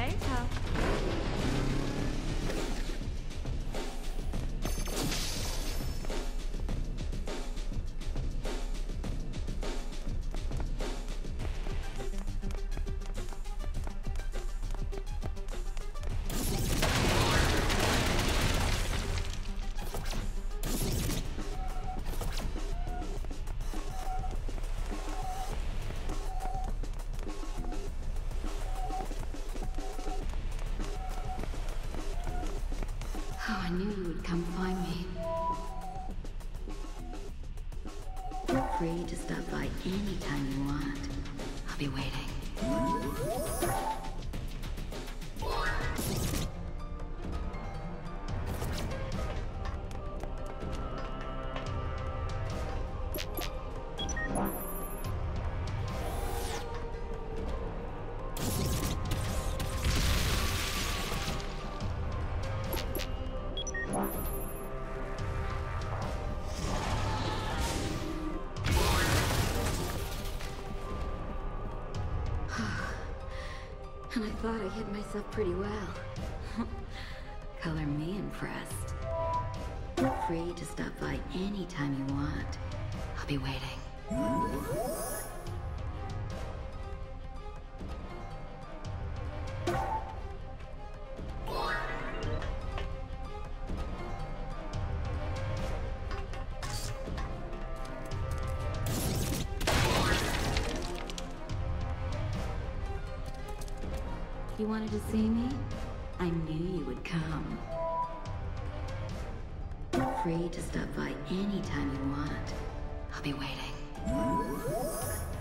say so. Oh, I knew you would come find me. Free to stop by anytime you want. I'll be waiting. And I thought I hid myself pretty well. Color me impressed. Free to stop by anytime you want. I'll be waiting. You wanted to see me? I knew you would come. Free to stop by anytime you want. I'll be waiting.